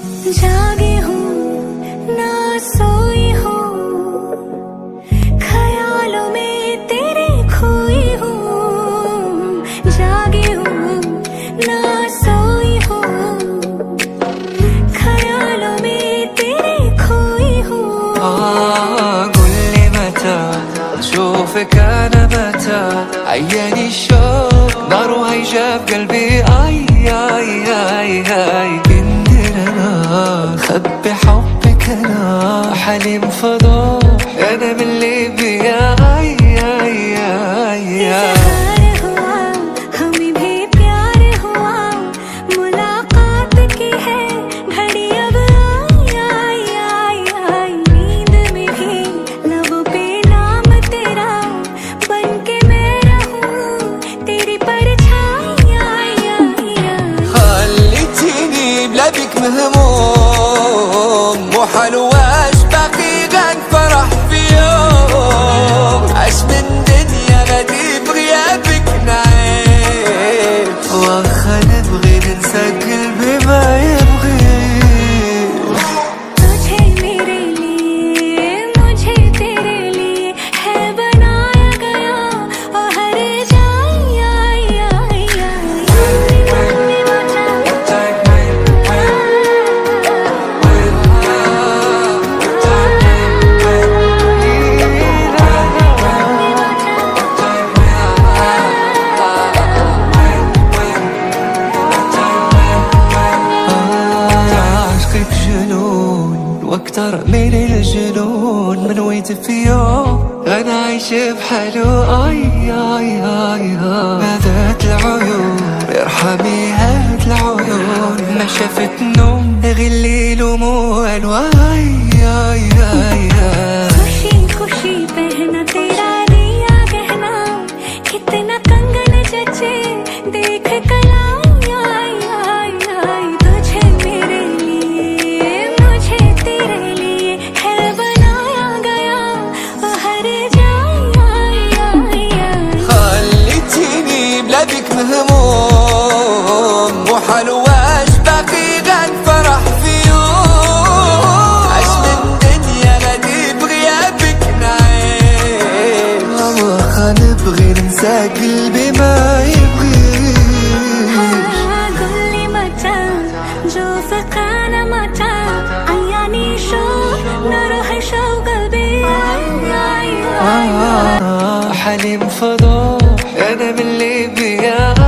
जागी हूँ ना सोई हूँ, ख्यालों में तेरे खोई हूँ। जागी हूँ ना सोई हूँ, ख्यालों में तेरे खोई हूँ. قل لي متى أشوفك أنا متى، عياني الشوق نار وهيجة في قلبي. آي آي آي آي كندر أنا خبي حبك أنا، حليم فضوح أنا من اللي بيا. آي آي آي آي بك مهموم مو حلوة باقي غن فرح في يوم، عش من دنيا غادي بغيابك نعيش، واخا نبغي ننسى قلبي ما يبغي. तुझे मेरे लिए मुझे तेरे लिए है बनाया गया, और हर واكتر من الجنون من ويت في يوم غنى عايش بحاله. آي آي آي هذات العيون ارحمي هات العيون، ما شافت نوم غير الليل وموال. واي آي آي खुशी खुशी पहना तेरा दिया गहना, कितना कंगन जचे देख कला. بك مهموم مو حلوة باقي غن فرح في يوم، عش من دنيا غادي بغيابك نعيش، واخا نبغي ننسى قلبي ما يبغيش. قولي متى نشوفك أنا متى، عياني شوق نروح شوق قلبي. حليم فضوح أنا من اللي بيا.